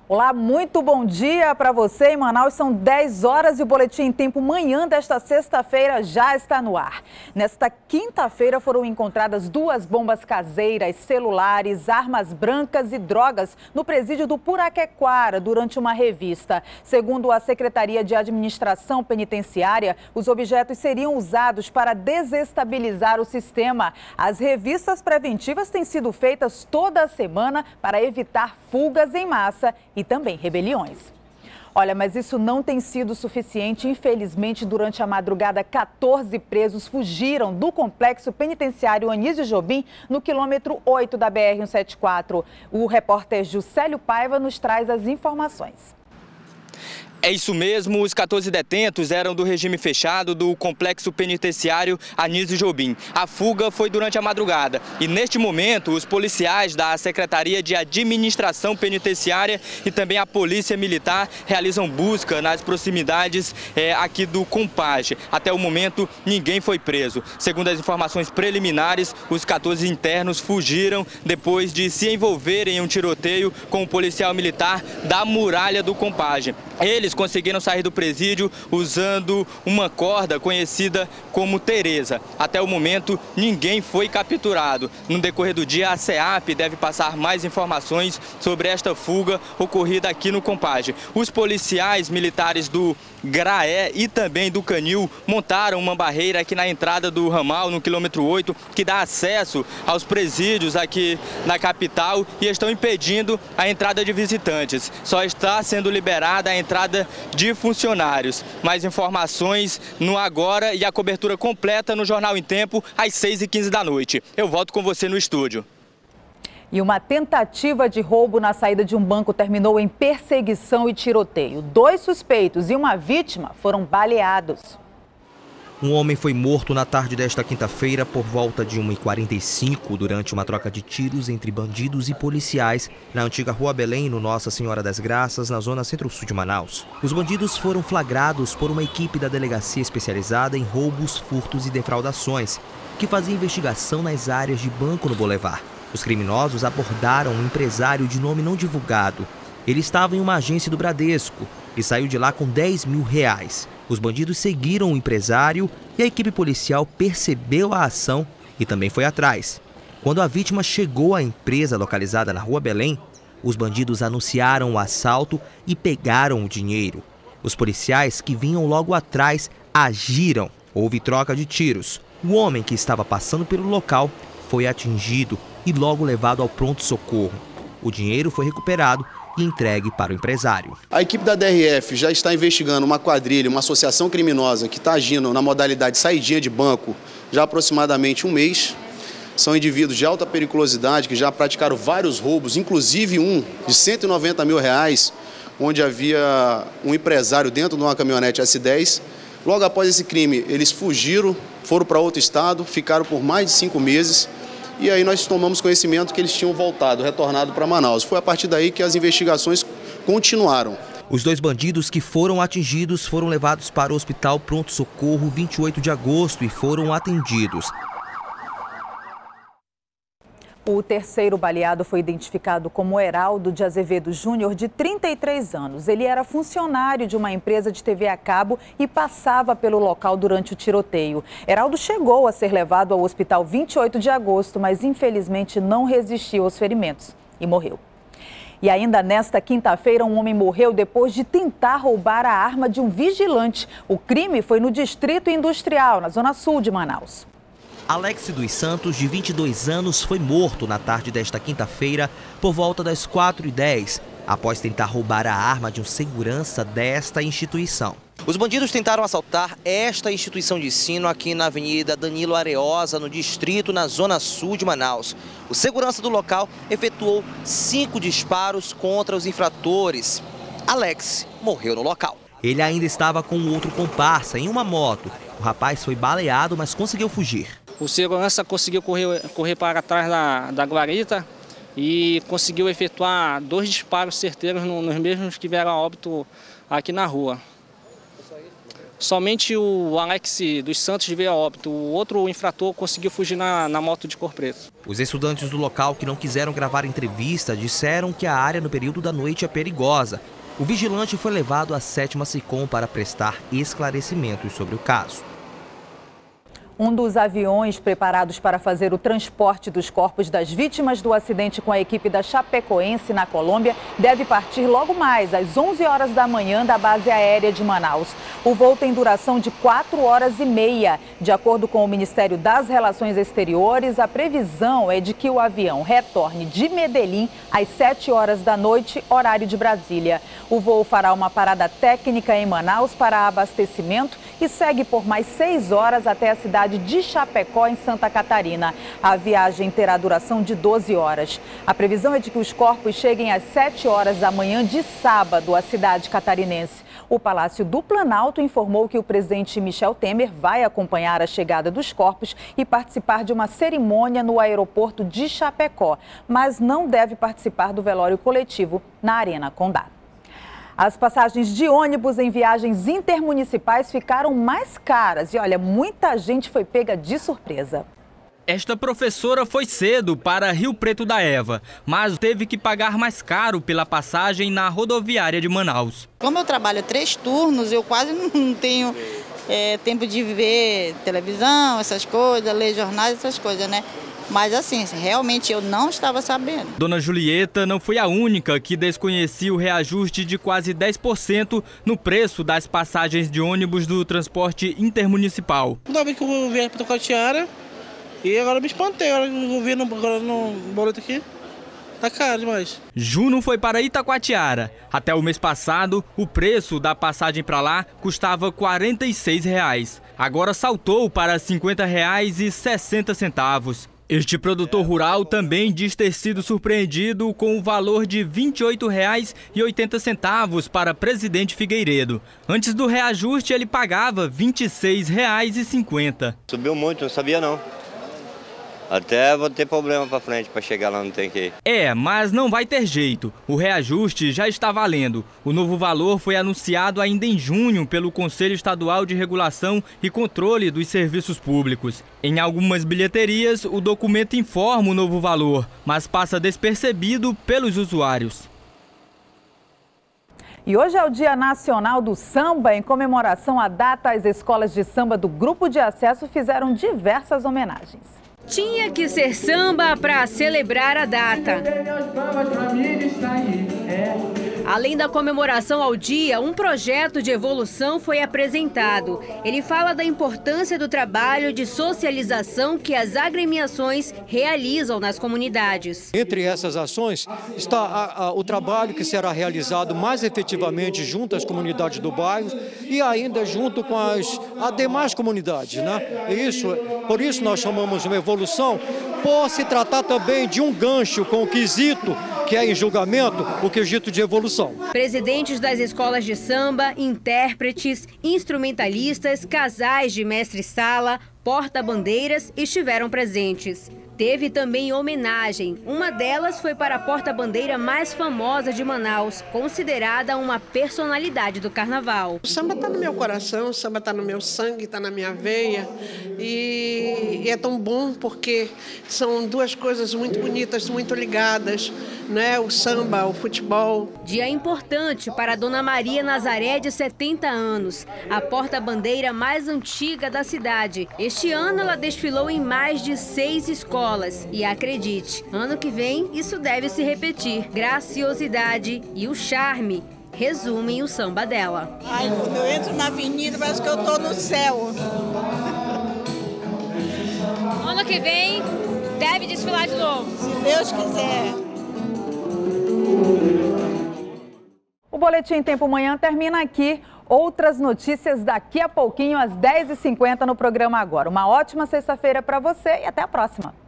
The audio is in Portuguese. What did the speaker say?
Olá, muito bom dia para você em Manaus. São 10 horas e o Boletim em Tempo Manhã desta sexta-feira já está no ar. Nesta quinta-feira foram encontradas 2 bombas caseiras, celulares, armas brancas e drogas no presídio do Puraquequara durante uma revista. Segundo a Secretaria de Administração Penitenciária, os objetos seriam usados para desestabilizar o sistema. As revistas preventivas têm sido feitas toda a semana para evitar fugas em massa e também rebeliões. Olha, mas isso não tem sido suficiente. Infelizmente, durante a madrugada, 14 presos fugiram do complexo penitenciário Anísio Jobim, no quilômetro 8 da BR-174. O repórter Juscelio Paiva nos traz as informações. É isso mesmo, os 14 detentos eram do regime fechado do complexo penitenciário Anísio Jobim. A fuga foi durante a madrugada e, neste momento, os policiais da Secretaria de Administração Penitenciária e também a Polícia Militar realizam busca nas proximidades aqui do Compage. Até o momento, ninguém foi preso. Segundo as informações preliminares, os 14 internos fugiram depois de se envolverem em um tiroteio com o policial militar da muralha do Compage. Eles conseguiram sair do presídio usando uma corda conhecida como Tereza. Até o momento, ninguém foi capturado. No decorrer do dia, a SEAP deve passar mais informações sobre esta fuga ocorrida aqui no Compage. Os policiais militares do GRAE e também do Canil montaram uma barreira aqui na entrada do ramal, no quilômetro 8, que dá acesso aos presídios aqui na capital e estão impedindo a entrada de visitantes. Só está sendo liberada a entrada de funcionários. Mais informações no agora e a cobertura completa no Jornal em Tempo às 6h15 da noite. Eu volto com você no estúdio. E uma tentativa de roubo na saída de um banco terminou em perseguição e tiroteio. 2 suspeitos e uma vítima foram baleados. Um homem foi morto na tarde desta quinta-feira por volta de 1h45 durante uma troca de tiros entre bandidos e policiais na antiga Rua Belém, no Nossa Senhora das Graças, na zona centro-sul de Manaus. Os bandidos foram flagrados por uma equipe da delegacia especializada em roubos, furtos e defraudações, que fazia investigação nas áreas de banco no Boulevard. Os criminosos abordaram um empresário de nome não divulgado. Ele estava em uma agência do Bradesco e saiu de lá com R$10 mil. Os bandidos seguiram o empresário e a equipe policial percebeu a ação e também foi atrás. Quando a vítima chegou à empresa localizada na Rua Belém, os bandidos anunciaram o assalto e pegaram o dinheiro. Os policiais que vinham logo atrás agiram. Houve troca de tiros. O homem que estava passando pelo local foi atingido e logo levado ao pronto-socorro. O dinheiro foi recuperado e entregue para o empresário. A equipe da DRF já está investigando uma quadrilha, uma associação criminosa que está agindo na modalidade saidinha de banco já há aproximadamente um mês. São indivíduos de alta periculosidade que já praticaram vários roubos, inclusive um de R$190 mil, onde havia um empresário dentro de uma caminhonete S10. Logo após esse crime, eles fugiram, foram para outro estado, ficaram por mais de 5 meses. E aí nós tomamos conhecimento que eles tinham retornado para Manaus. Foi a partir daí que as investigações continuaram. Os 2 bandidos que foram atingidos foram levados para o Hospital Pronto Socorro 28 de agosto e foram atendidos. O terceiro baleado foi identificado como Heraldo de Azevedo Júnior, de 33 anos. Ele era funcionário de uma empresa de TV a cabo e passava pelo local durante o tiroteio. Heraldo chegou a ser levado ao hospital 28 de agosto, mas infelizmente não resistiu aos ferimentos e morreu. E ainda nesta quinta-feira, um homem morreu depois de tentar roubar a arma de um vigilante. O crime foi no Distrito Industrial, na zona sul de Manaus. Alex dos Santos, de 22 anos, foi morto na tarde desta quinta-feira por volta das 4h10, após tentar roubar a arma de um segurança desta instituição. Os bandidos tentaram assaltar esta instituição de ensino aqui na Avenida Danilo Areosa, no distrito, na zona sul de Manaus. O segurança do local efetuou 5 disparos contra os infratores. Alex morreu no local. Ele ainda estava com outro comparsa em uma moto. O rapaz foi baleado, mas conseguiu fugir. O segurança conseguiu correr para trás da guarita e conseguiu efetuar 2 disparos certeiros nos mesmos que vieram a óbito aqui na rua. Somente o Alex dos Santos veio a óbito. O outro infrator conseguiu fugir na moto de cor preta. Os estudantes do local que não quiseram gravar entrevista disseram que a área no período da noite é perigosa. O vigilante foi levado à 7ª SICOM para prestar esclarecimentos sobre o caso. Um dos aviões preparados para fazer o transporte dos corpos das vítimas do acidente com a equipe da Chapecoense na Colômbia deve partir logo mais, às 11 horas da manhã, da base aérea de Manaus. O voo tem duração de 4 horas e meia. De acordo com o Ministério das Relações Exteriores, a previsão é de que o avião retorne de Medellín às 7 horas da noite, horário de Brasília. O voo fará uma parada técnica em Manaus para abastecimento e segue por mais 6 horas até a cidade de Chapecó, em Santa Catarina. A viagem terá duração de 12 horas. A previsão é de que os corpos cheguem às 7 horas da manhã de sábado à cidade catarinense. O Palácio do Planalto informou que o presidente Michel Temer vai acompanhar a chegada dos corpos e participar de uma cerimônia no aeroporto de Chapecó, mas não deve participar do velório coletivo na Arena Condá. As passagens de ônibus em viagens intermunicipais ficaram mais caras e, olha, muita gente foi pega de surpresa. Esta professora foi cedo para Rio Preto da Eva, mas teve que pagar mais caro pela passagem na rodoviária de Manaus. Como eu trabalho 3 turnos, eu quase não tenho tempo de ver televisão, essas coisas, ler jornais, essas coisas, né? Mas assim, realmente eu não estava sabendo. Dona Julieta não foi a única que desconhecia o reajuste de quase 10% no preço das passagens de ônibus do transporte intermunicipal. Toda vez que eu vou viajar para Itacoatiara, e agora me espantei, agora eu vou ver no boleto aqui. Tá caro demais. Juno foi para Itacoatiara. Até o mês passado, o preço da passagem para lá custava R$ 46. Agora saltou para R$ 50,60. Este produtor rural também diz ter sido surpreendido com o valor de R$ 28,80 para Presidente Figueiredo. Antes do reajuste, ele pagava R$ 26,50. Subiu muito, não sabia não. Até vou ter problema para frente para chegar lá, não tem que ir. Mas não vai ter jeito. O reajuste já está valendo. O novo valor foi anunciado ainda em junho pelo Conselho Estadual de Regulação e Controle dos Serviços Públicos. Em algumas bilheterias, o documento informa o novo valor, mas passa despercebido pelos usuários. E hoje é o Dia Nacional do Samba. Em comemoração à data, as escolas de samba do Grupo de Acesso fizeram diversas homenagens. Tinha que ser samba para celebrar a data. Além da comemoração ao dia, um projeto de evolução foi apresentado. Ele fala da importância do trabalho de socialização que as agremiações realizam nas comunidades. Entre essas ações está o trabalho que será realizado mais efetivamente junto às comunidades do bairro e ainda junto com as demais comunidades, né? Por isso nós chamamos uma evolução, por se tratar também de um gancho com o quesito que é em julgamento, o quesito de evolução. Presidentes das escolas de samba, intérpretes, instrumentalistas, casais de mestre-sala, porta-bandeiras estiveram presentes. Teve também homenagem. Uma delas foi para a porta-bandeira mais famosa de Manaus, considerada uma personalidade do carnaval. O samba está no meu coração, o samba está no meu sangue, está na minha veia. E é tão bom porque são duas coisas muito bonitas, muito ligadas, né? O samba, o futebol. Dia importante para a Dona Maria Nazaré, de 70 anos, a porta-bandeira mais antiga da cidade. Este ano ela desfilou em mais de 6 escolas. E acredite, ano que vem isso deve se repetir. Graciosidade e o charme resumem o samba dela. Ai, quando eu entro na avenida, parece que eu estou no céu. Ano que vem deve desfilar de novo. Se Deus quiser. O Boletim Tempo Manhã termina aqui. Outras notícias daqui a pouquinho, às 10h50 no programa Agora. Uma ótima sexta-feira para você e até a próxima.